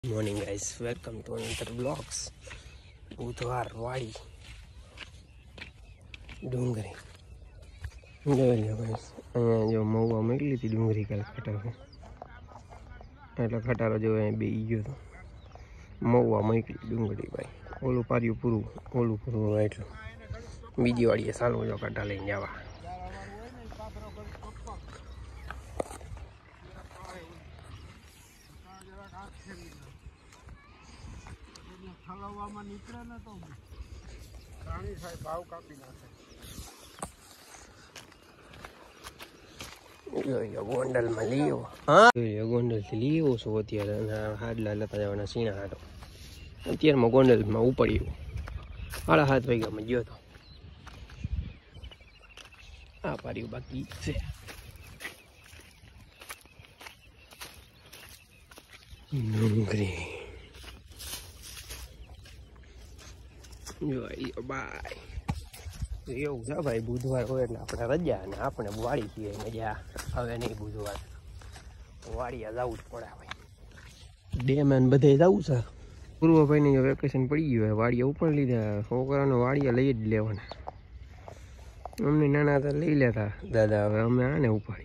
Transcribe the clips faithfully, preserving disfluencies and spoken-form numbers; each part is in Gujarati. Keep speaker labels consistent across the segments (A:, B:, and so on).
A: Morning guys, welcome to another vlogs. બુધવાર વાડી ડુંગરી જોઈ લો guys, અહીંયા જો મહુવા મોકલી હતી ડુંગરી કાલ ખટારો એટલે ખટારો જો અહીં બેસી ગયો તો મહુવા મોકલી ડુંગળી ભાઈ ઓલું પાર્યું પૂરું ઓલું પૂરું હવે એટલું બીજી વાડીએ સારું જો કટા લઈને જવા
B: હલવામાં નીકળે ને તો રાણી સાહેબ ભાવ કાપી નાખે
A: જો ગોંડલમાં લઈ આવો હા જો ગોંડલથી લઈ આવો છો અત્યારે હાડલા લેતા જવાના સીણા હાડો અત્યારમાં ગોંડલમાં ઉપડ્યું સાડા સાત વાગ્યામાં ગયો તો આ પાડ્યું બાકી છે ડુંગળી જો બાય એવું છે ભાઈ બુધવાર હોય એટલે આપણે રજા ને આપણે વાડી છીએ મજા હવે નહીં બુધવાર વાડીએ જવું જ પડે ભાઈ ડેમ ને બધે જવું છે પૂર્વભાઈને વેકેશન પડી ગયું વાડીએ ઉપર લીધા છોકરાને વાડીએ લઈ જ લેવાના અમને નાના હતા લઈ લેતા દાદા હવે અમે આને ઉપાડી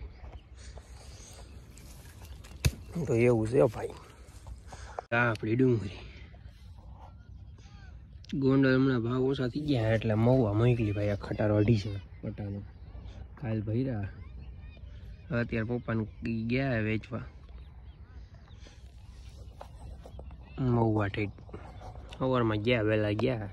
A: તો એવું છે ભાઈ આ આપણી ડુંગળી ગોંડલ હમણાં ભાવ ઓછા થઈ ગયા એટલે મહુવા મોકલી ભાઈ આ ખટારો અઢીસો પટાનો કાલ ભર્યા અત્યારે પપ્પાને ગયા વેચવા મહુવા ઠેઠ સવારમાં ગયા વહેલા ગયા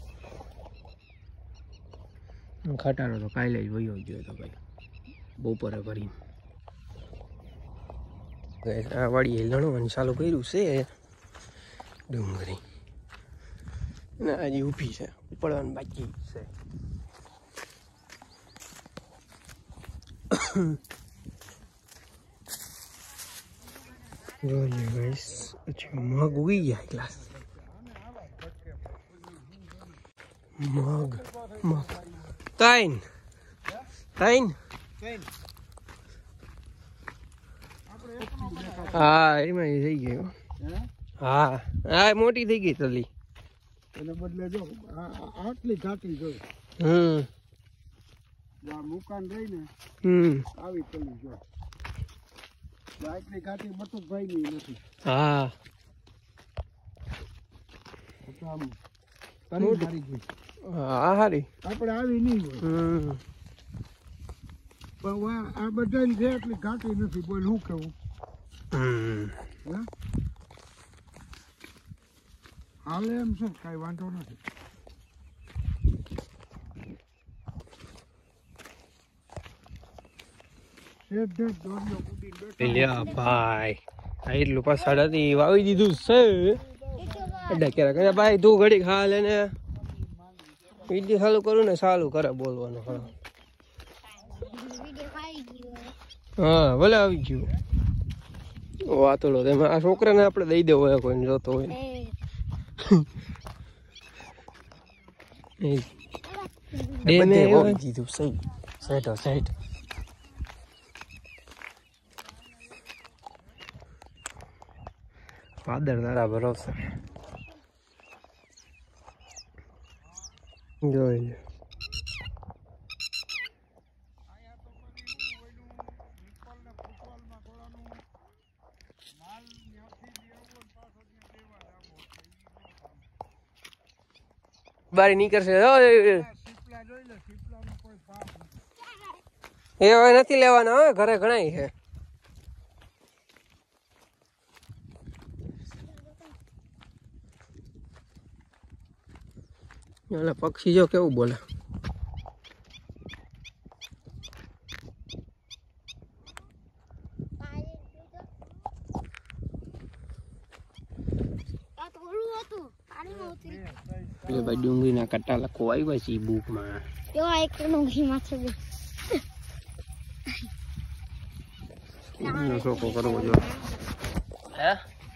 A: ખટારો તો કાલે જ વયો ગયો હતો ભાઈ બપોરે ભરીને આ વાડીએ લણવાનું ચાલુ કર્યું છે ડુંગળી ના હજી ઊભી છે ઉપડવાનું બાકી છે જોઈએ ગાઈસ અચ્છા મગ ઉગી ગયા ગ્લાસ મગ મગ તાઈન તાઈન હા એમાં એ થઈ ગયો હા હા મોટી થઈ ગઈ તલી
B: એને બદલે જો આટલી ઘાટી જોઈ
A: હમ
B: આ મુકાન રહી ને
A: હમ
B: આવી ચલી જો આટલી ઘાટી બટુકભાઈ ની નથી
A: હા
B: આમ તરી મારી ગઈ
A: હા હારી
B: આપણે આવી નહીં હોય
A: હમ
B: પણ આ બધાની છે એટલી ઘાટી નથી બોલ શું કેવું
A: હમ
B: હે હાલે એમ છે કઈ વાંધો નથી
A: ભાઈ એટલું પાછળ હતી વાવી દીધું છે અડ્ડા ક્યારે કરે ભાઈ તું ઘડી ખા લે ને વિડીયો ચાલુ કરું ને ચાલુ કરે બોલવાનું હા હા ભલે આવી ગયું વાતોડો તેમાં આ છોકરાને આપણે દઈ દેવો હોય કોઈને જોતો હોય જીધું સહી સાઈડ સાઈડ વાદળ તારા ભરોસે જોઈ બારી નીકળશે એ હવે નથી લેવાના હવે ઘરે ઘણા છે પક્ષી જો કેવું બોલે ભાઈ ડુંગળી ના કટ્ટા લખો આવ્યા છે બુક માં શોકો કરવો જો હે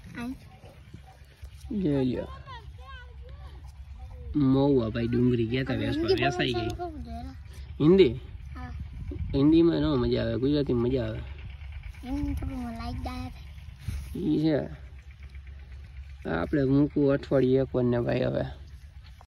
A: મહુવા ભાઈ ડુંગળી ગયા તા વેસવા વેસાઈ ગઈ હિન્દી हिंदी में नो मजा आवे, गुजराती में मजा आवे। ઈ છે આપણે મૂકવું અઠવાડિયે એક વાર ને ભાઈ હવે